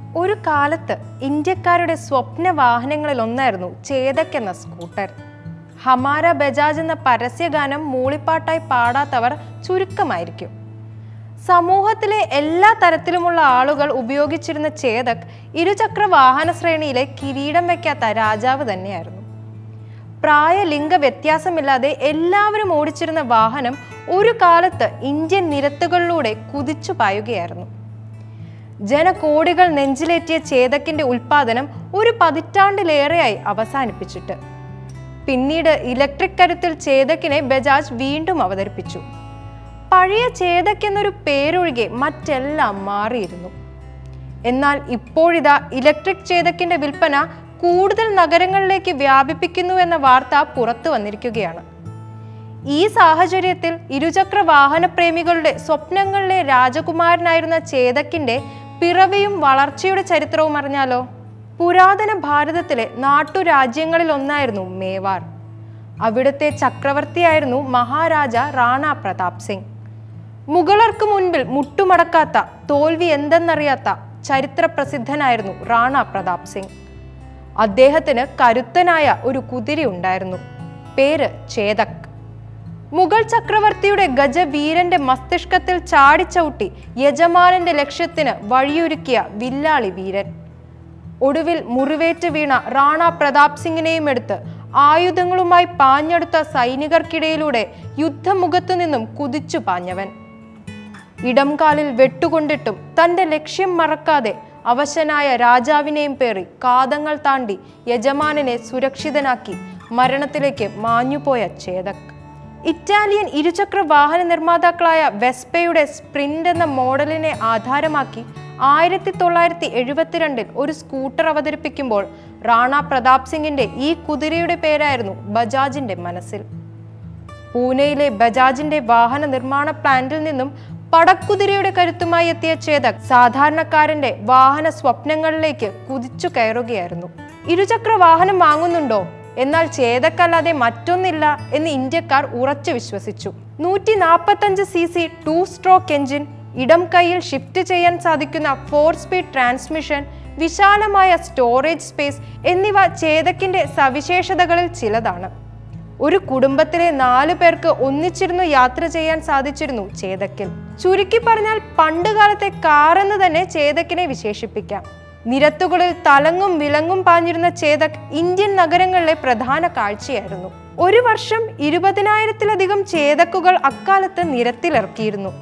ഒരു കാലത്ത് ഇന്ത്യക്കാരുടെ സ്വപ്ന വാഹനങ്ങളിൽ ഒന്നായിരുന്നു ചേതക് എന്ന സ്കൂട്ടർ. ഹമാര ബജാജ് എന്ന പരസ്യഗാനം മൂളിപ്പാട്ടായി പാടാത്തവർ ചുരുക്കമായിരിക്കും. സമൂഹത്തിലെ എല്ലാ തരത്തിലുമുള്ള ആളുകൾ ഉപയോഗിച്ചിരുന്ന ചേതക് ഇരുചക്ര വാഹന ശ്രേണിയിലെ കിരീടം വയ്ക്കാത്ത രാജാവ് തന്നെയായിരുന്നു. പ്രായലിംഗ വ്യത്യാസമില്ലാതെ എല്ലാവരും ഓടിച്ചിരുന്ന വാഹനം ഒരു കാലത്ത് ഇന്ത്യൻ നിരത്തുകളിലൂടെ കുതിച്ചു പായുകയായിരുന്നു. ജനകോടികൾ നെഞ്ചിലേറ്റിയ ചേതക്കിന്റെ ഉൽപാദനം ഒരു പതിറ്റാണ്ടിലേറെയായി അവസാനിപ്പിച്ചിട്ട്. പിന്നീട് ഇലക്ട്രിക് കരുത്തിൽ ചേതക്കിനെ ബജാജ് വീണ്ടും അവതരിപ്പിച്ചു. പഴയ ചേതക് എന്നൊരു പേരൊഴികെ മറ്റെല്ലാം മാറിയിരുന്നു. എന്നാൽ ഇപ്പോഴിതാ ഇലക്ട്രിക് ചേതക്കിന്റെ വിൽപ്പന കൂടുതൽ നഗരങ്ങളിലേക്ക് വ്യാപിപ്പിക്കുന്നു എന്ന വാർത്ത പുറത്തു വന്നിരിക്കുകയാണ്. ഈ സാഹചര്യത്തിൽ ഇരുചക്ര വാഹനപ്രേമികളുടെ സ്വപ്നങ്ങളിലെ രാജകുമാരനായിരുന്ന ചേതക്കിന്റെ പിറവിയും വളർച്ചയുടെ ചരിത്രവും അറിഞ്ഞാലോ? പുരാതന ഭാരതത്തിലെ നാട്ടുരാജ്യങ്ങളിൽ ഒന്നായിരുന്നു മേവാർ. അവിടുത്തെ ചക്രവർത്തിയായിരുന്നു മഹാരാജ റാണ പ്രതാപ് സിംഗ്. മുഗളർക്ക് മുൻപിൽ മുട്ടുമടക്കാത്ത, തോൽവി എന്തെന്നറിയാത്ത ചരിത്ര പ്രസിദ്ധനായിരുന്നു റാണ പ്രതാപ് സിംഗ്. അദ്ദേഹത്തിന് കരുത്തനായ ഒരു കുതിരയുണ്ടായിരുന്നു. പേര് ചേതക്. മുഗൾ ചക്രവർത്തിയുടെ ഗജവീരന്റെ മസ്തിഷ്കത്തിൽ ചാടിച്ചവിട്ടി യജമാനന്റെ ലക്ഷ്യത്തിന് വഴിയൊരുക്കിയ വില്ലാളി വീരൻ. ഒടുവിൽ മുറിവേറ്റ് വീണ റാണ പ്രതാപ് സിംഗിനെയും എടുത്ത് ആയുധങ്ങളുമായി പാഞ്ഞെടുത്ത സൈനികർക്കിടയിലൂടെ യുദ്ധമുഖത്തു നിന്നും കുതിച്ചു പാഞ്ഞവൻ. ഇടംകാലിൽ വെട്ടുകൊണ്ടിട്ടും തന്റെ ലക്ഷ്യം മറക്കാതെ അവശനായ രാജാവിനെയും പേറി കാതങ്ങൾ താണ്ടി യജമാനനെ സുരക്ഷിതനാക്കി മരണത്തിലേക്ക് മാഞ്ഞുപോയ ചേതക്. ഇറ്റാലിയൻ ഇരുചക്ര വാഹന നിർമ്മാതാക്കളായ വെസ്പയുടെ സ്പ്രിന്റ് എന്ന മോഡലിനെ ആധാരമാക്കി 1972 ഒരു സ്കൂട്ടർ അവതരിപ്പിക്കുമ്പോൾ റാണ പ്രതാപ് സിംഗിന്റെ ഈ കുതിരയുടെ പേരായിരുന്നു ബജാജിന്റെ മനസ്സിൽ. പൂനെയിലെ ബജാജിന്റെ വാഹന നിർമ്മാണ പ്ലാന്റിൽ നിന്നും പടക്കുതിരയുടെ കരുത്തുമായി എത്തിയ ചേതക് സാധാരണക്കാരന്റെ വാഹന സ്വപ്നങ്ങളിലേക്ക് കുതിച്ചു കയറുകയായിരുന്നു. ഇരുചക്ര വാഹനം വാങ്ങുന്നുണ്ടോ? എന്നാൽ ചേതക് അല്ലാതെ മറ്റൊന്നില്ല എന്ന് ഇന്ത്യക്കാർ ഉറച്ചു വിശ്വസിച്ചു. 145 cc 2 സ്ട്രോക്ക് എഞ്ചിൻ, ഇടം കൈയിൽ ഷിഫ്റ്റ് ചെയ്യാൻ സാധിക്കുന്ന 4 സ്പീഡ് ട്രാൻസ്മിഷൻ, വിശാലമായ സ്റ്റോറേജ് സ്പേസ് എന്നിവ ചേതക്കിന്റെ സവിശേഷതകളിൽ ചിലതാണ്. ഒരു കുടുംബത്തിലെ 4 പേർക്ക് ഒന്നിച്ചിരുന്നു യാത്ര ചെയ്യാൻ സാധിച്ചിരുന്നു ചേതക്കിൽ. ചുരുക്കി പറഞ്ഞാൽ പണ്ടുകാലത്തെ കാറെന്ന് തന്നെ ചേതക്കിനെ വിശേഷിപ്പിക്കാം. നിരത്തുകളിൽ തലങ്ങും വിലങ്ങും പാഞ്ഞിരുന്ന ചേതക് ഇന്ത്യൻ നഗരങ്ങളിലെ പ്രധാന കാഴ്ചയായിരുന്നു. ഒരു വർഷം 20,000-ലധികം ചേതക്കുകൾ അക്കാലത്ത് നിരത്തിലിറക്കിയിരുന്നു.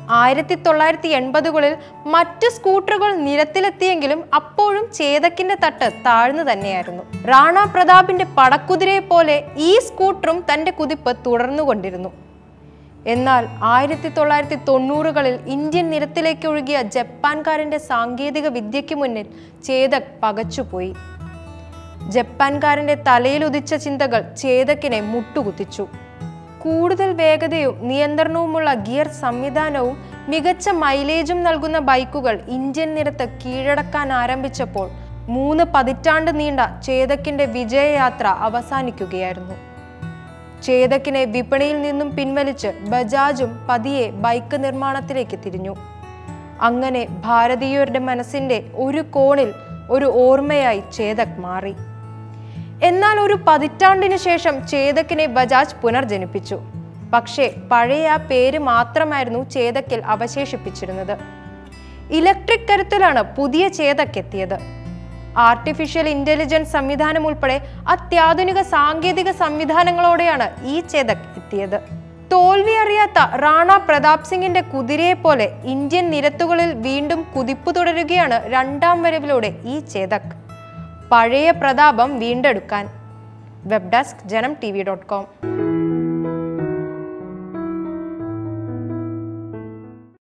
1980-കളിൽ മറ്റു സ്കൂട്ടറുകൾ നിരത്തിലെത്തിയെങ്കിലും അപ്പോഴും ചേതക്കിന്റെ തട്ട് താഴ്ന്നു തന്നെയായിരുന്നു. റാണ പ്രതാപിന്റെ പടക്കുതിരയെ പോലെ ഈ സ്കൂട്ടറും തന്റെ കുതിപ്പ് തുടർന്നുകൊണ്ടിരുന്നു. എന്നാൽ 1990-കളിൽ ഇന്ത്യൻ നിരത്തിലേക്ക് ഒഴുകിയ ജപ്പാൻകാരന്റെ സാങ്കേതിക വിദ്യയ്ക്ക് മുന്നിൽ ചേതക് പകച്ചുപോയി. ജപ്പാൻകാരന്റെ തലയിൽ ഉദിച്ച ചിന്തകൾ ചേതക്കിനെ മുട്ടുകുത്തിച്ചു. കൂടുതൽ വേഗതയും നിയന്ത്രണവുമുള്ള ഗിയർ സംവിധാനവും മികച്ച മൈലേജും നൽകുന്ന ബൈക്കുകൾ ഇന്ത്യൻ നിരത്ത് കീഴടക്കാൻ ആരംഭിച്ചപ്പോൾ 3 പതിറ്റാണ്ട് നീണ്ട ചേതക്കിന്റെ വിജയയാത്ര അവസാനിക്കുകയായിരുന്നു. ചേതക്കിനെ വിപണിയിൽ നിന്നും പിൻവലിച്ച് ബജാജും പതിയെ ബൈക്ക് നിർമ്മാണത്തിലേക്ക് തിരിഞ്ഞു. അങ്ങനെ ഭാരതീയരുടെ മനസ്സിന്റെ ഒരു കോണിൽ ഒരു ഓർമ്മയായി ചേതക് മാറി. എന്നാൽ ഒരു പതിറ്റാണ്ടിനു ശേഷം ചേതക്കിനെ ബജാജ് പുനർജനിപ്പിച്ചു. പക്ഷേ പഴയ ആ പേര് മാത്രമായിരുന്നു ചേതക്കിൽ അവശേഷിപ്പിച്ചിരുന്നത്. ഇലക്ട്രിക് കരുത്തിലാണ് പുതിയ ചേതക് എത്തിയത്. ആർട്ടിഫിഷ്യൽ ഇന്റലിജൻസ് സംവിധാനം ഉൾപ്പെടെ അത്യാധുനിക സാങ്കേതിക സംവിധാനങ്ങളോടെയാണ് ഈ ചേതക് എത്തിയത്. തോൽവി അറിയാത്ത റാണ പ്രതാപ് സിംഗിന്റെ കുതിരയെ പോലെ ഇന്ത്യൻ നിരത്തുകളിൽ വീണ്ടും കുതിപ്പ് തുടരുകയാണ് 2ാം വരവിലൂടെ ഈ ചേതക്. പഴയ പ്രതാപം വീണ്ടെടുക്കാൻ. Web desk JanamTV.com.